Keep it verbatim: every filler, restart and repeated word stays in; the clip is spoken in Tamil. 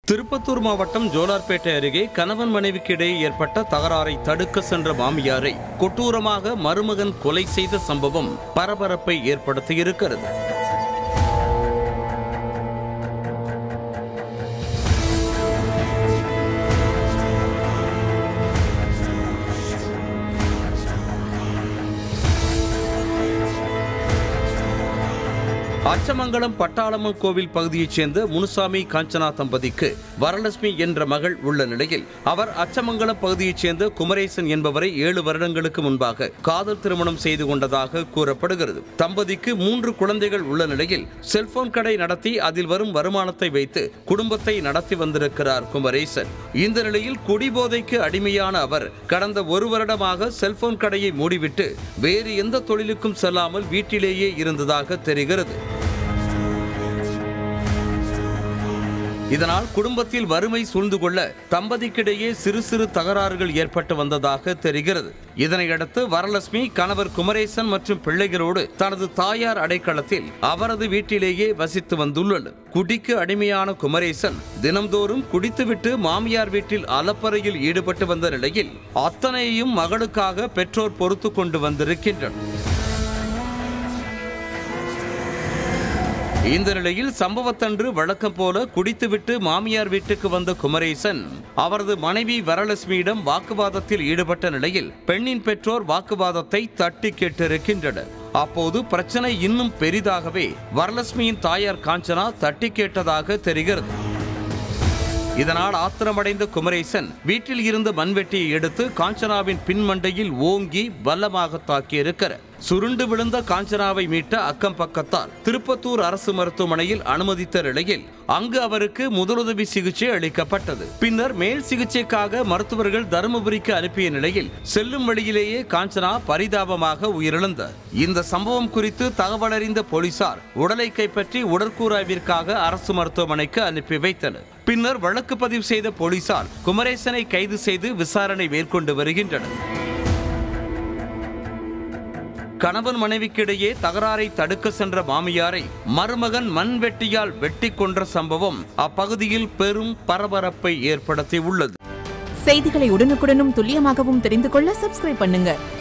திருப்பத்தூர் மாவட்டம் ஜோலார்பேட்டை அருகே கணவன் மனைவிக்கு இடையே ஏற்பட்ட தகராறை தடுக்க சென்ற மாமியாரை கொடூரமாக மருமகன் கொலை செய்த சம்பவம் பரபரப்பை ஏற்படுத்தியிருக்கிறது. அச்சமங்கலம் பட்டாளம்மன் கோவில் பகுதியைச் சேர்ந்த முனுசாமி காஞ்சனா தம்பதிக்கு வரலட்சுமி என்ற மகள் உள்ள நிலையில் அவர் அச்சமங்கலம் பகுதியைச் சேர்ந்த குமரேசன் என்பவரை ஏழு வருடங்களுக்கு முன்பாக காதல் திருமணம் செய்து கொண்டதாக கூறப்படுகிறது. தம்பதிக்கு மூன்று குழந்தைகள் உள்ள நிலையில் செல்போன் கடை நடத்தி அதில் வரும் வருமானத்தை வைத்து குடும்பத்தை நடத்தி வந்திருக்கிறார் குமரேசன். இந்த நிலையில் குடிபோதைக்கு அடிமையான அவர் கடந்த ஒரு வருடமாக செல்போன் கடையை மூடிவிட்டு வேறு எந்த தொழிலுக்கும் செல்லாமல் வீட்டிலேயே இருந்ததாக தெரிகிறது. இதனால் குடும்பத்தில் வறுமை சூழ்ந்து கொள்ள தம்பதிக்கிடையே சிறு சிறு தகராறுகள் ஏற்பட்டு வந்ததாக தெரிகிறது. இதனையடுத்து வரலட்சுமி கணவர் குமரேசன் மற்றும் பிள்ளைகளோடு தனது தாயார் அடைக்கலத்தில் அவரது வீட்டிலேயே வசித்து வந்துள்ளனர். குடிக்கு அடிமையான குமரேசன் தினம்தோறும் குடித்துவிட்டு மாமியார் வீட்டில் அலப்பறையில் ஈடுபட்டு வந்த நிலையில் அத்தனையும் மகளுக்காக பெற்றோர் பொறுத்து கொண்டு வந்திருக்கின்றனர். இந்த நிலையில் சம்பவத்தன்று வழக்கம் போல குடித்துவிட்டு மாமியார் வீட்டுக்கு வந்த குமரேசன் அவரது மனைவி வரலட்சுமியிடம் வாக்குவாதத்தில் ஈடுபட்ட நிலையில் பெண்ணின் பெற்றோர் வாக்குவாதத்தை தட்டி கேட்டிருக்கின்றனர். அப்போது பிரச்சனை இன்னும் பெரிதாகவே வரலட்சுமியின் தாயார் காஞ்சனா தட்டி கேட்டதாக தெரிகிறது. இதனால் ஆத்திரமடைந்த குமரேசன் வீட்டில் இருந்த மண்வெட்டியை எடுத்து காஞ்சனாவின் பின்மண்டையில் ஓங்கி பலமாக தாக்கியிருக்கிறார். சுருண்டு விழுந்த காஞ்சனாவை மீட்ட அக்கம் பக்கத்தால் திருப்பத்தூர் அரசு மருத்துவமனையில் அனுமதித்த நிலையில் அங்கு அவருக்கு முதலுதவி சிகிச்சை அளிக்கப்பட்டது. பின்னர் மேல் சிகிச்சைக்காக மருத்துவர்கள் தருமபுரிக்கு அனுப்பிய நிலையில் செல்லும் வழியிலேயே காஞ்சனா பரிதாபமாக உயிரிழந்தார். இந்த சம்பவம் குறித்து தகவல் அறிந்த போலீசார் உடலை கைப்பற்றி உடற்கூறாய்விற்காக அரசு மருத்துவமனைக்கு அனுப்பி வைத்தனர். பின்னர் வழக்கு பதிவு செய்த போலீசார் குமரேசனை கைது செய்து விசாரணை மேற்கொண்டு வருகின்றனர். கணவன் மனைவிக்கிடையே தகராறை தடுக்க சென்ற மாமியாரை மருமகன் மண்வெட்டியால் வெட்டி கொன்ற சம்பவம் அப்பகுதியில் பெரும் பரபரப்பை ஏற்படுத்தியுள்ளது. செய்திகளை உடனுக்குடனும் துல்லியமாகவும் தெரிந்து கொள்ள சப்ஸ்கிரைப் பண்ணுங்க.